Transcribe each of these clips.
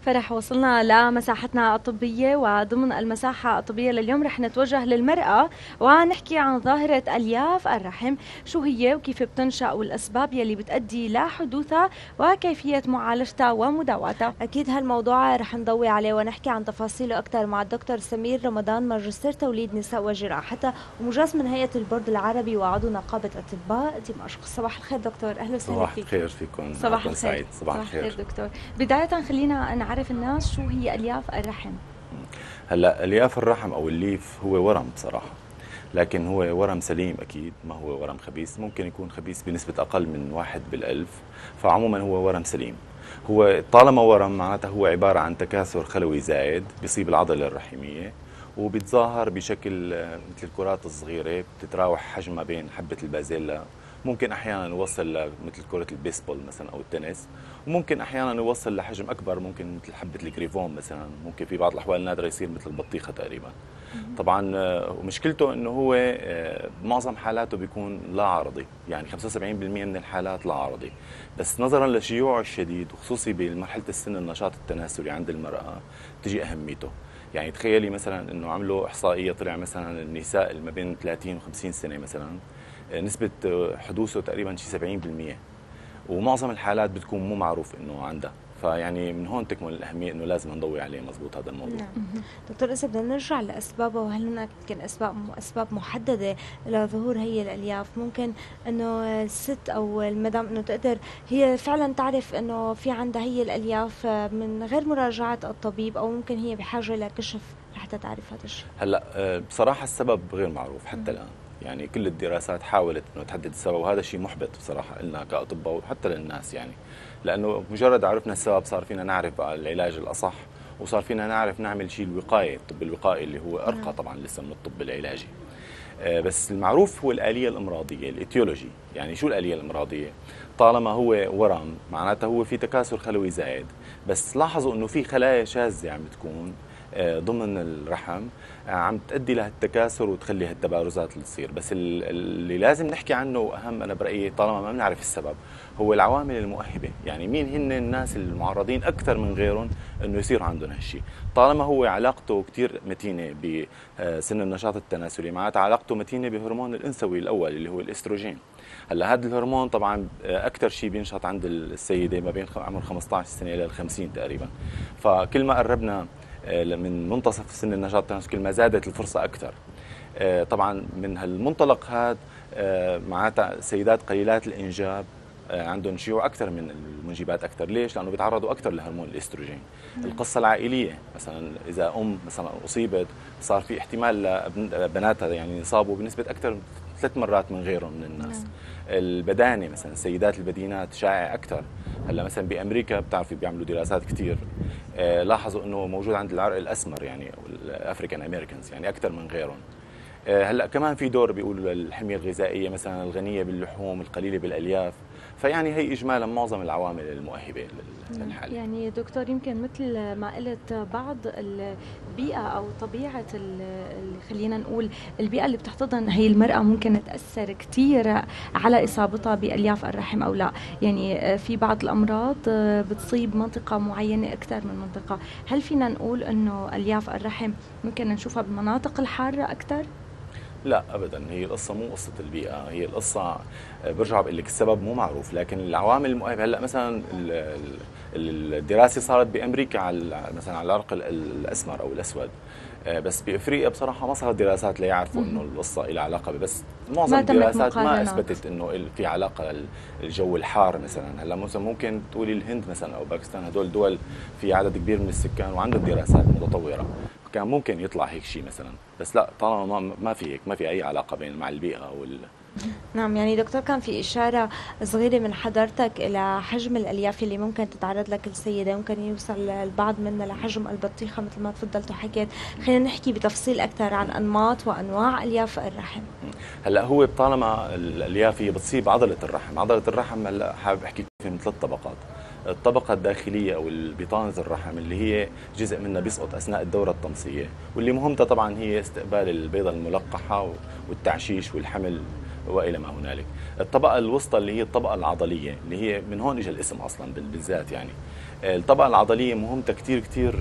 فرح وصلنا لمساحتنا الطبية، وضمن المساحة الطبية لليوم رح نتوجه للمرأة ونحكي عن ظاهرة ألياف الرحم، شو هي وكيف بتنشأ والأسباب يلي بتؤدي لحدوثها وكيفية معالجتها ومداواتها. أكيد هالموضوع رح نضوي عليه ونحكي عن تفاصيله أكثر مع الدكتور سمير رمضان، ماجستير توليد نساء وجراحتها ومجاز من هيئة البورد العربي وعضو نقابة أطباء دمشق. صباح الخير دكتور، أهلا وسهلا صباح فيك. الخير فيكم. صباح الخير. سعيد. صباح الخير دكتور. بداية خلينا نعرف الناس شو هي ألياف الرحم. هلا الياف الرحم او الليف هو ورم بصراحه، لكن هو ورم سليم اكيد، ما هو ورم خبيث. ممكن يكون خبيث بنسبه اقل من 1/1000، فعموما هو ورم سليم. هو طالما ورم معناته هو عباره عن تكاثر خلوي زائد بيصيب العضله الرحميه، وبيتظاهر بشكل مثل الكرات الصغيره بتتراوح حجمها بين حبه البازيلا. ممكن احيانا يوصل مثل كره البيسبول مثلا او التنس، وممكن احيانا يوصل لحجم اكبر، ممكن مثل حبه الجريفون مثلا، ممكن في بعض الاحوال النادره يصير مثل البطيخه تقريبا. طبعا ومشكلته انه هو معظم حالاته بيكون لا عرضي، يعني 75% من الحالات لا عرضي، بس نظرا لشيوعه الشديد وخصوصي بمرحله السن النشاط التناسلي عند المراه تجي اهميته. يعني تخيلي مثلا انه عملوا احصائيه طلع مثلا النساء اللي ما بين 30 و50 سنه مثلا نسبة حدوثه تقريبا شي 70%، ومعظم الحالات بتكون مو معروف انه عندها، فيعني من هون تكمن الاهميه انه لازم نضوي عليه مزبوط هذا الموضوع. نعم. دكتور، اذا بدنا نرجع لاسبابه، وهل هناك يمكن اسباب محدده لظهور هي الالياف؟ ممكن انه الست او المدام انه تقدر هي فعلا تعرف انه في عندها هي الالياف من غير مراجعه الطبيب، او ممكن هي بحاجه لكشف لحتى تعرف هذا الشيء؟ هلا بصراحه السبب غير معروف حتى الان، يعني كل الدراسات حاولت انه تحدد السبب، وهذا شيء محبط بصراحه لنا كاطباء وحتى للناس، يعني لانه مجرد عرفنا السبب صار فينا نعرف العلاج الاصح، وصار فينا نعرف نعمل شيء الوقايه، الطب الوقائي اللي هو ارقى طبعا لسه من الطب العلاجي. بس المعروف هو الآلية الإمراضية، الإتيولوجي. يعني شو الآلية الإمراضية؟ طالما هو ورم معناته هو في تكاثر خلوي زائد، بس لاحظوا انه في خلايا شاذة عم بتكون ضمن الرحم عم تؤدي لهالتكاثر وتخلي هالتبارزات اللي تصير. بس اللي لازم نحكي عنه واهم انا برايي طالما ما بنعرف السبب هو العوامل المؤهبه، يعني مين هن الناس المعرضين اكثر من غيرهم انه يصير عندهم هالشيء. طالما هو علاقته كثير متينه بسن النشاط التناسلي، معناتها علاقته متينه بهرمون الانثوي الاول اللي هو الاستروجين. هلا هذا الهرمون طبعا اكثر شيء بينشط عند السيده ما بين عمر 15 سنه الى 50 تقريبا، فكل ما قربنا من منتصف سن النشاط التناسلي كل ما زادت الفرصه اكثر. طبعا من هالمنطلق هذا معناتها سيدات قليلات الانجاب عندهم شيوع اكثر من المنجبات اكثر. ليش؟ لانه بيتعرضوا اكثر لهرمون الاستروجين. القصه العائليه مثلا، اذا مثلا اصيبت صار في احتمال بناتها يعني يصابوا بنسبه اكثر 3 مرات من غيرهم من الناس. البدانه مثلا، السيدات البدينات شائع اكثر. هلا مثلا بامريكا بتعرفي بيعملوا دراسات كثير، لاحظوا انه موجود عند العرق الاسمر يعني الافريكان امريكانز يعني اكثر من غيرهم. هلا كمان في دور بيقولوا للحميه الغذائيه مثلا الغنيه باللحوم القليله بالالياف، فيعني هي اجمالا معظم العوامل المؤهبه للحاله. يعني دكتور يمكن مثل ما قلت بعض البيئه او طبيعه خلينا نقول البيئه اللي بتحتضن هي المراه ممكن تاثر كثير على اصابتها بالياف الرحم او لا. يعني في بعض الامراض بتصيب منطقه معينه اكثر من منطقه. هل فينا نقول انه الياف الرحم ممكن نشوفها بالمناطق الحاره اكثر؟ لا ابدا، هي القصه مو قصه البيئه، هي القصه برجع بقول لك السبب مو معروف، لكن العوامل المؤهبه. هلا مثلا الدراسه صارت بامريكا على مثلا على العرق الاسمر او الاسود، بس بافريقيا بصراحه ما صارت دراسات ليعرفوا انه القصه لها علاقه، بس معظم الدراسات ما اثبتت انه في علاقه الجو الحار مثلا. هلا مثلا ممكن تقولي الهند مثلا او باكستان، هدول دول في عدد كبير من السكان وعندهم دراسات متطوره، كان ممكن يطلع هيك شيء مثلا، بس لا طالما ما في هيك، ما في اي علاقه بين مع البيئه نعم. يعني دكتور كان في إشارة صغيرة من حضرتك إلى حجم الألياف اللي ممكن تتعرض لك السيدة، ممكن يوصل البعض منا لحجم البطيخة مثل ما تفضلت وحكيت. خلينا نحكي بتفصيل أكثر عن أنماط وأنواع ألياف الرحم. هلا هو طالما الألياف هي بتصيب عضلة الرحم، عضلة الرحم هلا حابب أحكي فيها من 3 طبقات. الطبقة الداخلية أو البطانة الرحم اللي هي جزء منها بيسقط أثناء الدورة الطمسية، واللي مهمتها طبعا هي استقبال البيضة الملقحة والتعشيش والحمل والى ما هنالك. الطبقه الوسطى اللي هي الطبقه العضليه، اللي هي من هون اجى الاسم اصلا بالذات يعني. الطبقه العضليه مهمتها كثير كثير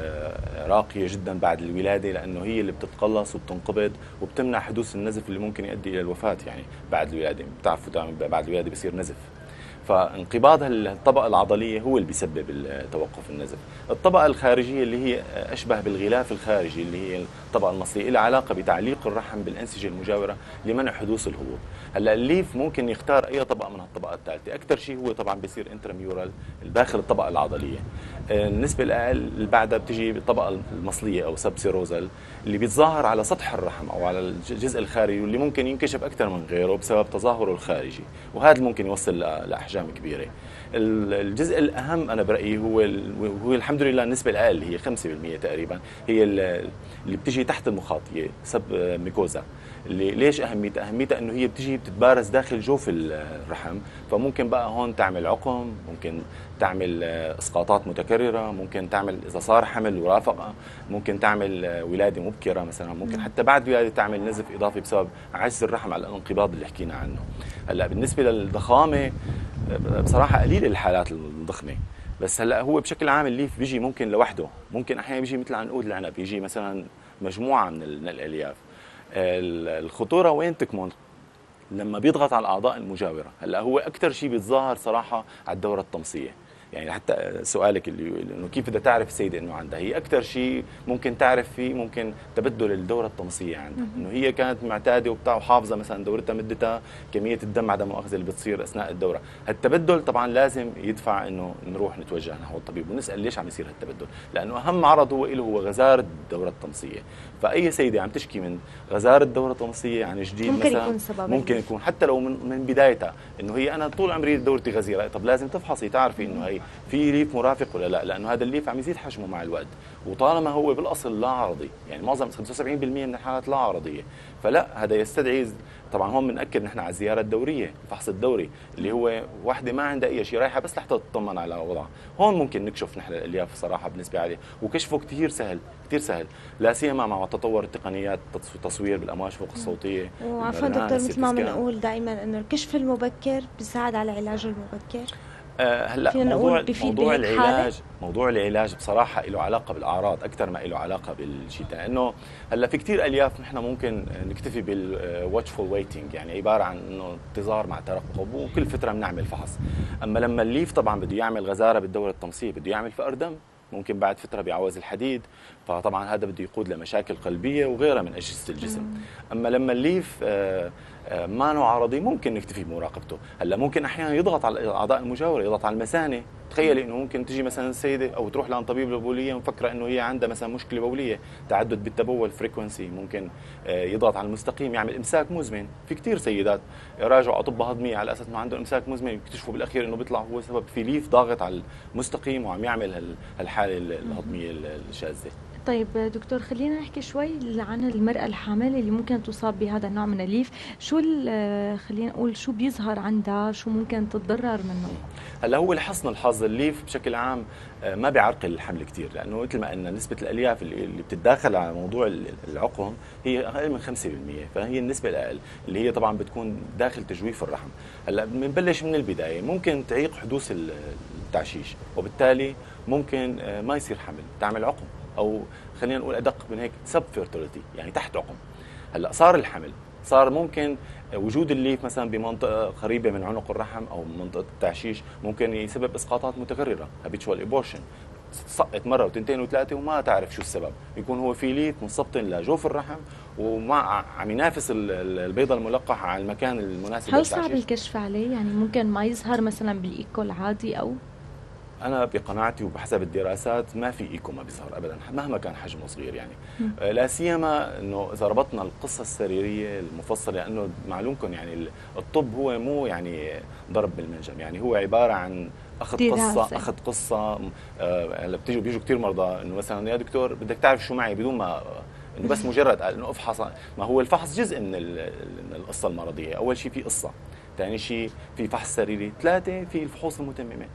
راقيه جدا بعد الولاده، لانه هي اللي بتتقلص وبتنقبض وبتمنع حدوث النزف اللي ممكن يؤدي الى الوفاه يعني بعد الولاده. بتعرفوا بعد الولاده بصير نزف، فانقباض الطبقة العضلية هو اللي بيسبب توقف النزف. الطبقة الخارجية اللي هي أشبه بالغلاف الخارجي، اللي هي الطبقة المصلية، لها علاقة بتعليق الرحم بالأنسجة المجاورة لمنع حدوث الهبوط. هلا الليف ممكن يختار أي طبقة من الطبقة الثالثة، أكثر شيء هو طبعا بيصير انتراميورال داخل الطبقة العضلية. النسبة الأقل اللي بعدها بتجي بالطبقة المصلية أو سبسيروزال، اللي بيتظاهر على سطح الرحم أو على الجزء الخارجي، واللي ممكن ينكشف أكثر من غيره بسبب تظاهره الخارجي، وهذا اللي ممكن يوصل لأحجام كبيرة. الجزء الأهم أنا برأيي هو الحمد لله النسبة الأقل، هي 5% تقريبا، هي اللي بتجي تحت المخاط، هي سب ميكوزا. اللي ليش أهميتها؟ أهميتها إنه هي بتجي بتتبارز داخل جوف الرحم، فممكن بقى هون تعمل عقم، ممكن تعمل اسقاطات متكرره، ممكن تعمل اذا صار حمل ورافقه، ممكن تعمل ولاده مبكره مثلا، ممكن حتى بعد الولاده تعمل نزف اضافي بسبب عجز الرحم على الانقباض اللي حكينا عنه. هلا بالنسبه للضخامه بصراحه قليل الحالات الضخمه، بس هلا هو بشكل عام الليف بيجي ممكن لوحده، ممكن احيانا بيجي مثل عنقود العنب، يجي مثلا مجموعه من الالياف. الخطوره وين تكمن؟ لما بيضغط على الاعضاء المجاوره. هلا هو اكثر شيء بيتظاهر صراحه على الدوره الطمسيه، يعني حتى سؤالك اللي انه كيف بدها تعرف السيده انه عندها، هي اكثر شيء ممكن تعرف فيه ممكن تبدل الدوره الطمسيه عندها، انه هي كانت معتاده وبتاع وحافظه مثلا دورتها مدتها، كميه الدم عدم مؤاخذه اللي بتصير اثناء الدوره، هالتبدل طبعا لازم يدفع انه نروح نتوجه نحو الطبيب ونسال ليش عم يصير هالتبدل، لانه اهم عرض هو غزاره الدوره الطمسيه. فاي سيده عم تشكي من غزاره الدوره الطمسيه عن جديد ممكن مثلا يكون سبب، ممكن يكون حتى لو من بدايتها انه هي انا طول عمري دورتي غزيره، طب لازم تفحصي تعرفي انه هي في ليف مرافق ولا لا، لانه هذا الليف عم يزيد حجمه مع الوقت، وطالما هو بالاصل لا عرضي، يعني معظم 75% من الحالات لا عرضيه، فلا هذا يستدعي طبعا هون بنأكد نحن على الزياره الدوريه، الفحص الدوري اللي هو وحده ما عندها اي شيء، رايحه بس لحتى تطمن على وضعها، هون ممكن نكشف نحن الالياف صراحه بنسبه عاليه، وكشفه كثير سهل كثير سهل، لا سيما مع تطور التقنيات التصوير بالامواج فوق الصوتيه. وعفوا دكتور، مثل ما بنقول دائما انه الكشف المبكر بيساعد على العلاج المبكر. هلا موضوع العلاج بصراحه له علاقه بالاعراض اكثر ما له علاقه بالشيء، لانه هلا في كثير الياف نحن ممكن نكتفي بالواتشفول ويتنج، يعني عباره عن انه انتظار مع ترقب، وكل فتره بنعمل فحص. اما لما الليف طبعا بده يعمل غزاره بالدوره الطمسيه، بده يعمل فقر دم، ممكن بعد فتره بيعوز الحديد، فطبعا هذا بده يقود لمشاكل قلبيه وغيرها من اجهزه الجسم. اما لما الليف ما نوع عرضي ممكن نكتفي بمراقبته. هلا ممكن احيانا يضغط على الاعضاء المجاوره، يضغط على المثانه، تخيلي انه ممكن تجي مثلا السيده او تروح لعند طبيب البوليه مفكره انه هي عندها مثلا مشكله بوليه، تعدد بالتبول فريكونسي، ممكن يضغط على المستقيم يعمل امساك مزمن. في كثير سيدات راجعوا اطباء هضميه على اساس انه عندهم امساك مزمن، يكتشفوا بالاخير انه بيطلع هو سبب في ليف ضاغط على المستقيم وعم يعمل الحاله الهضميه الشاذه. طيب دكتور، خلينا نحكي شوي عن المرأة الحامل اللي ممكن تصاب بهذا النوع من الليف، شو خلينا نقول شو بيظهر عندها، شو ممكن تتضرر منه؟ هلا هو لحسن الحظ الليف بشكل عام ما بيعرقل الحمل كثير، لانه مثل ما قلنا نسبه الالياف اللي بتتداخل على موضوع العقم هي اقل من 5%، فهي النسبه الاقل اللي هي طبعا بتكون داخل تجويف الرحم. هلا بنبلش من البدايه، ممكن تعيق حدوث التعشيش، وبالتالي ممكن ما يصير حمل، تعمل عقم، او خلينا نقول ادق من هيك سب فيرتيليتي، يعني تحت عقم. هلا صار الحمل، صار ممكن وجود الليف مثلا بمنطقه قريبه من عنق الرحم او منطقه التعشيش ممكن يسبب اسقاطات متكرره، هابيتشوال ابورشن، سقط مره وتنتين وثلاثه وما تعرف شو السبب، يكون هو في ليف منصبطن لجوف الرحم ومع عم ينافس البيضه الملقحه على المكان المناسب. هل صعب الكشف عليه؟ يعني ممكن ما يظهر مثلا بالايكو العادي؟ او أنا بقناعتي وبحسب الدراسات ما في إيكو ما بيظهر أبدا مهما كان حجمه صغير، يعني لا سيما إنه إذا ربطنا القصة السريرية المفصلة، لأنه معلومكم يعني الطب هو مو يعني ضرب بالمنجم، يعني هو عبارة عن أخذ قصة بيجوا كثير مرضى إنه مثلا يا دكتور بدك تعرف شو معي، بدون ما إنه بس مجرد قال إنه افحص. ما هو الفحص جزء من القصة المرضية، أول شيء في قصة، ثاني شيء في فحص سريري، ثلاثة في الفحوص المتممة.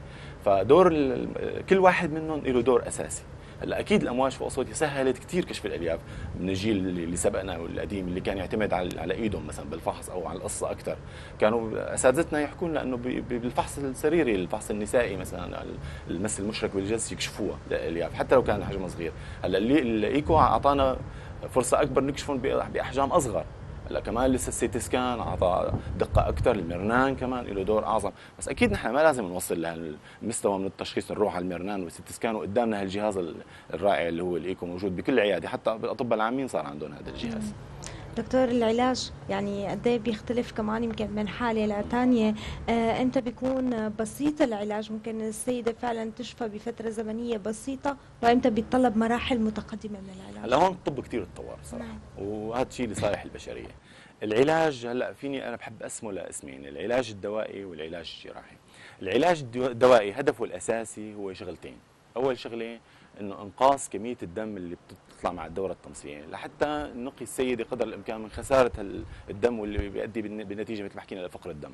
فدور كل واحد منهم له دور اساسي. هلا اكيد الامواج فوق صوتي سهلت كثير كشف الالياف من الجيل اللي سبقنا والقديم، اللي كان يعتمد على ايدهم مثلا بالفحص او على القصه اكثر. كانوا اساتذتنا يحكوا لنا انه بالفحص السريري، الفحص النسائي مثلا، المس المشرك بالجنس يكشفوها الالياف حتى لو كان حجمها صغير. هلا الايكو اعطانا فرصه اكبر نكشفهم باحجام اصغر. هلا كمان لسه السيتي سكان اعطى دقه اكثر، المرنان كمان له دور اعظم. بس اكيد نحن ما لازم نوصل لهالمستوى من التشخيص نروح على المرنان والسيتي سكان، وقدامنا هالجهاز الرائع اللي هو الايكو موجود بكل عياده، حتى الاطباء العامين صار عندهم هذا الجهاز. دكتور، العلاج يعني قد ايه بيختلف كمان يمكن من حاله لثانيه؟ امتى بيكون بسيط العلاج؟ ممكن السيده فعلا تشفى بفتره زمنيه بسيطه، وامتى بيتطلب مراحل متقدمه من العلاج؟ هلا هون الطب كثير تطور صراحه، وهذا الشيء لصالح البشريه. العلاج هلا فيني انا بحب اقسمه لاسمين، العلاج الدوائي والعلاج الجراحي. العلاج الدوائي هدفه الاساسي هو شغلتين. اول شغله انه انقاص كميه الدم اللي بتطلع مع الدوره التنصيبيه، لحتى نقي السيده قدر الامكان من خساره الدم واللي بيؤدي بالنتيجه مثل ما حكينا لفقر الدم.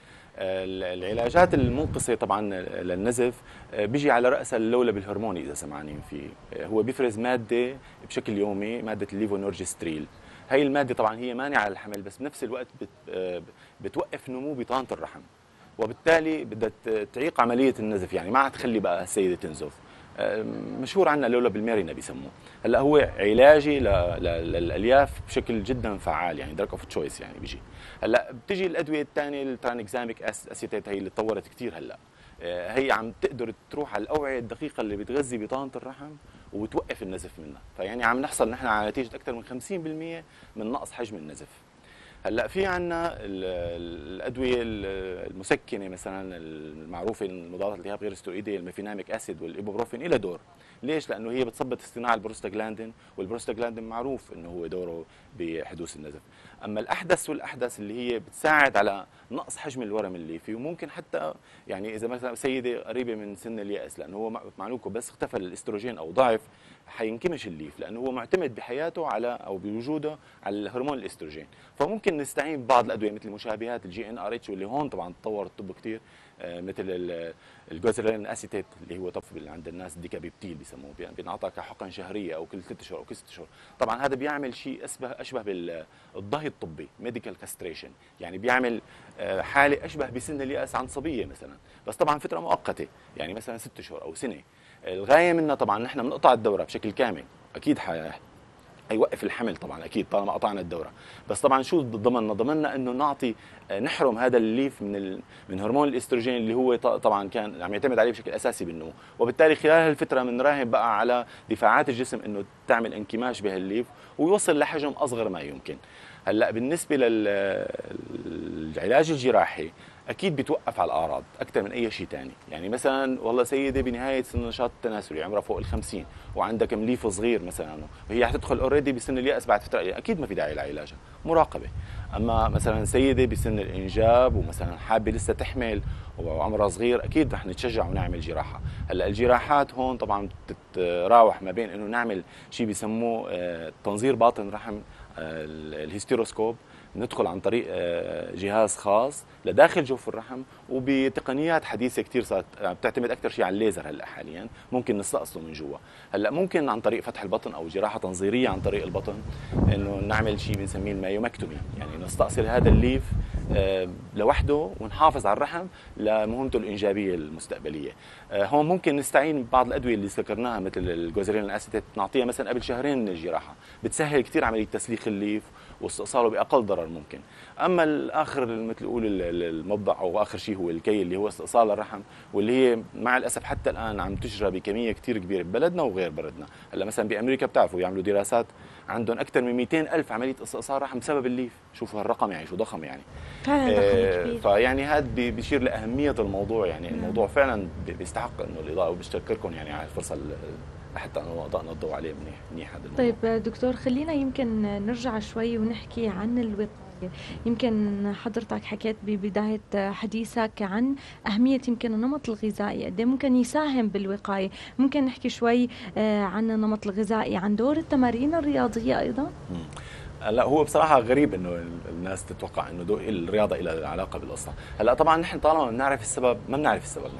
العلاجات المنقصه طبعا للنزف بيجي على راسها اللولب الهرموني اذا سمعانين فيه. هو بيفرز ماده بشكل يومي، ماده الليفونورجستريل. هي الماده طبعا هي مانعه للحمل، بس بنفس الوقت بتوقف نمو بطانه الرحم، وبالتالي بدها تعيق عمليه النزف، يعني ما عاد تخلي بقى السيده تنزف. مشهور عنا لولب الميرينا بيسموه. هلا هو علاجي للالياف بشكل جدا فعال، يعني دراج اوف تشويس يعني بيجي. هلا بتجي الادويه الثانيه الترانكزاميك اسيتيت، هي اللي تطورت كثير هلا. هي عم تقدر تروح على الاوعيه الدقيقه اللي بتغذي بطانه الرحم وبتوقف النزف منها، فيعني عم نحصل نحن على نتيجه اكثر من 50% من نقص حجم النزف. هلا في عندنا الادويه المسكنه مثلا المعروفه المضادات للالتهاب غير السترويديه، الميفيناميك اسيد والايبوبروفين، لها دور. ليش؟ لانه هي بتثبط اصطناع البروستاجلاندين، والبروستاجلاندين معروف انه هو دوره بحدوث النزف. اما الاحدث والاحدث اللي هي بتساعد على نقص حجم الورم الليفي، وممكن حتى يعني اذا مثلا سيده قريبه من سن الياس، لانه هو معلومكم بس اختفى الاستروجين او ضعف حينكمش الليف، لانه هو معتمد بحياته على او بوجوده على الهرمون الاستروجين. فممكن نستعين ببعض الادويه مثل مشابهات الجي ان ار اتش، واللي هون طبعا تطور الطب كثير، مثل الجوزرين اسيتيت اللي هو طف عند الناس ديكابيبتيل بيسموه، بينعطى كحقن شهريه او كل 3 اشهر او كل 6 اشهر. طبعا هذا بيعمل شيء اشبه بالضهي الطبي، ميديكال كاستريشن، يعني بيعمل حاله اشبه بسن الياس عند صبيه مثلا، بس طبعا فتره مؤقته، يعني مثلا 6 اشهر او سنه. الغايه منها طبعا نحن بنقطع الدوره بشكل كامل، اكيد هيوقف الحمل طبعا اكيد طالما قطعنا الدوره، بس طبعا شو ضمننا انه نعطي نحرم هذا الليف من هرمون الاستروجين اللي هو طبعا كان عم يعتمد عليه بشكل اساسي بالنمو، وبالتالي خلال هالفتره بنراهن بقى على دفاعات الجسم انه تعمل انكماش بهالليف ويوصل لحجم اصغر ما يمكن. هلا بالنسبه للعلاج الجراحي اكيد بيتوقف على الاعراض اكثر من اي شيء ثاني، يعني مثلا والله سيده بنهايه سن النشاط التناسلي عمرها فوق ال50 وعندها كمليف صغير مثلا، وهي حتدخل اوريدي بسن الياس بعد فتره، اكيد ما في داعي لعلاجها، مراقبه. اما مثلا سيده بسن الانجاب ومثلا حابه لسه تحمل وعمرها صغير، اكيد رح نتشجع ونعمل جراحه. هلا الجراحات هون طبعا بتتراوح ما بين انه نعمل شيء بيسموه تنظير باطن رحم، الهيستيروسكوب، ندخل عن طريق جهاز خاص لداخل جوف الرحم، وبتقنيات حديثه كثير صارت بتعتمد اكثر شيء على الليزر هلا حاليا، ممكن نستأصله من جوا. هلا ممكن عن طريق فتح البطن او جراحه تنظيريه عن طريق البطن، انه نعمل شيء بنسميه المايومكتومي، يعني نستأصل هذا الليف لوحده ونحافظ على الرحم لمهمته الانجابيه المستقبليه. هون ممكن نستعين ببعض الادويه اللي ذكرناها مثل الجوزرين الاسيتيت، نعطيها مثلا قبل شهرين من الجراحه، بتسهل كثير عمليه تسليخ الليف واستئصاله باقل ضرر ممكن. اما الاخر مثل نقول المبضع او اخر شيء هو الكي اللي هو استئصال الرحم، واللي هي مع الاسف حتى الان عم تجرى بكميه كثير كبيره ببلدنا وغير بلدنا. هلا مثلا بامريكا بتعرفوا يعملوا دراسات، عندهم اكثر من 200,000 عمليه استئصال رحم بسبب الليف، شوفوا هالرقم يعني شو ضخم يعني. فعلا ضخم كبير. فيعني هذا بيشير لاهميه الموضوع، يعني الموضوع فعلا بيستحق انه الاضاءه، وبشكركم يعني على الفرصه حتى اضاءنا الضوء عليه منيح هذا الموضوع. طيب دكتور، خلينا يمكن نرجع شوي ونحكي عن الوقاية. يمكن حضرتك حكيت ببداية حديثك عن أهمية يمكن النمط الغذائي، قد ممكن يساهم بالوقاية. ممكن نحكي شوي عن النمط الغذائي، عن دور التمارين الرياضية أيضا؟ هلا هو بصراحه غريب انه الناس تتوقع انه الرياضه لها علاقه بالقصه. هلا طبعا نحن طالما بنعرف السبب، ما بنعرف السبب نحن،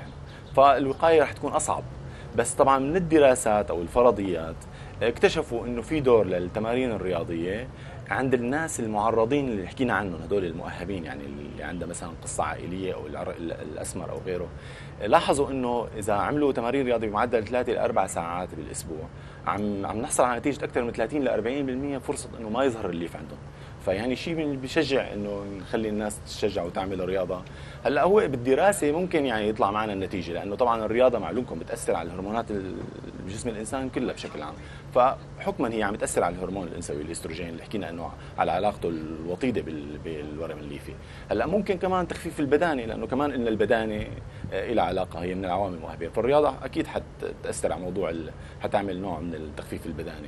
فالوقايه رح تكون اصعب. بس طبعا من الدراسات او الفرضيات اكتشفوا انه في دور للتمارين الرياضيه عند الناس المعرضين اللي حكينا عنهم، هدول المؤهبين، يعني اللي عنده مثلا قصه عائليه او الاسمر او غيره. لاحظوا انه اذا عملوا تمارين رياضيه بمعدل 3 ل 4 ساعات بالاسبوع عم نحصل على نتيجه اكثر من 30 ل 40% فرصه انه ما يظهر الليف عندهم. فيعني شيء بيشجع انه نخلي الناس تشجع وتعمل رياضه. هلا هو بالدراسه ممكن يعني يطلع معنا النتيجه، لانه طبعا الرياضه معلومكم بتاثر على الهرمونات بجسم الانسان كله بشكل عام، فحكما هي عم تاثر على الهرمون الانثوي الاستروجين اللي حكينا انه على علاقته الوطيده بالورم الليفي. هلا ممكن كمان تخفيف البدانه، لانه كمان ان البدانه لها علاقه، هي من العوامل المؤهبه، فالرياضه اكيد حتاثر على موضوع حتعمل نوع من التخفيف البداني.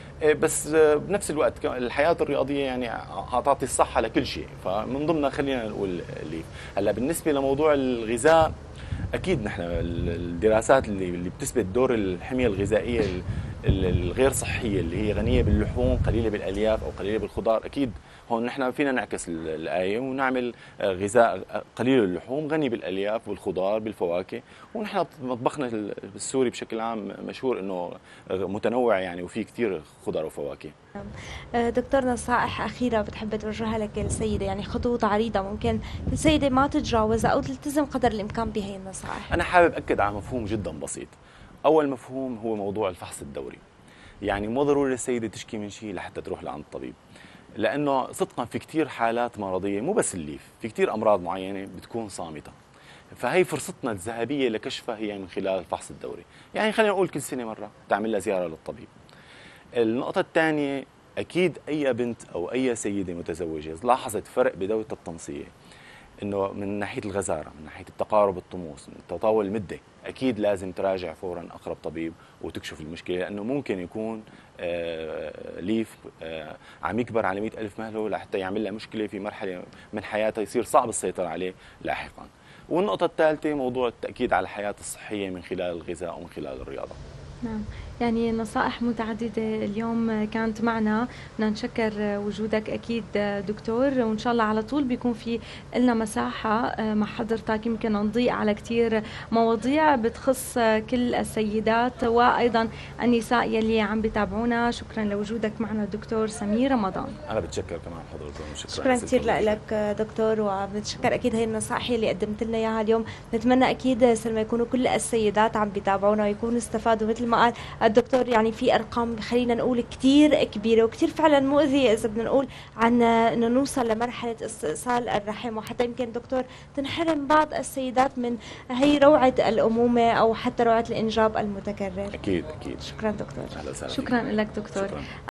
بس بنفس الوقت الحياة الرياضية يعني تعطي الصحة لكل شيء، فمن ضمنها خلينا نقول الليف. هلا بالنسبة لموضوع الغذاء، أكيد نحن الدراسات اللي بتثبت دور الحمية الغذائية الغير صحية اللي هي غنية باللحوم قليلة بالألياف أو قليلة بالخضار، أكيد هون نحن فينا نعكس الآية ونعمل غذاء قليل اللحوم غني بالألياف والخضار بالفواكه. ونحن مطبخنا السوري بشكل عام مشهور إنه متنوع يعني، وفيه كثير خضار وفواكه. دكتور، نصائح أخيرة بتحب توجهها لك السيدة، يعني خطوط عريضة ممكن السيدة ما تتجاوزها أو تلتزم قدر الإمكان بهي النصائح؟ أنا حابب أكد على مفهوم جدا بسيط. أول مفهوم هو موضوع الفحص الدوري. يعني مو ضروري السيدة تشكي من شيء لحتى تروح لعند الطبيب، لأنه صدقا في كثير حالات مرضية، مو بس الليف، في كثير أمراض معينة بتكون صامتة، فهي فرصتنا الذهبية لكشفها هي من خلال الفحص الدوري. يعني خلينا نقول كل سنة مرة تعمل لها زيارة للطبيب. النقطة الثانية، أكيد أي بنت أو أي سيدة متزوجة لاحظت فرق بدورة التنصية، انه من ناحيه الغزاره، من ناحيه التقارب الطموس، من تطاول المده، اكيد لازم تراجع فورا اقرب طبيب وتكشف المشكله، لانه ممكن يكون ليف عم يكبر على 100,000 مهله لحتى يعمل لها مشكله في مرحله من حياتها يصير صعب السيطره عليه لاحقا. والنقطه الثالثه موضوع التاكيد على الحياه الصحيه من خلال الغذاء ومن خلال الرياضه. نعم، يعني نصائح متعددة اليوم كانت معنا. بدنا نشكر وجودك أكيد دكتور، وإن شاء الله على طول بيكون في لنا مساحة مع حضرتك يمكن نضيء على كتير مواضيع بتخص كل السيدات وأيضا النساء يلي عم بتابعونا. شكرا لوجودك معنا دكتور سمير رمضان. أنا بتشكر كمان حضرتك. شكرا كثير لك دكتور، وبنتشكر أكيد هي النصائح اللي قدمت لنا إياها اليوم. نتمنى أكيد سلمى يكونوا كل السيدات عم بيتابعونا ويكونوا استفادوا مثل ما قال الدكتور. يعني في ارقام خلينا نقول كثير كبيره وكثير فعلا مؤذيه اذا بدنا نقول عن انه نوصل لمرحله استئصال الرحم، وحتى يمكن دكتور تنحرم بعض السيدات من هي روعه الامومه او حتى روعه الانجاب المتكرر. اكيد اكيد. شكرا دكتور. اهلا وسهلا. شكرا لك دكتور. شكرا.